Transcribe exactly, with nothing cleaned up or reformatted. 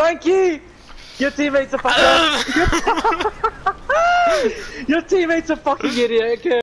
Thank you! Your teammate's a fucking... Your teammate's a fucking idiot, okay?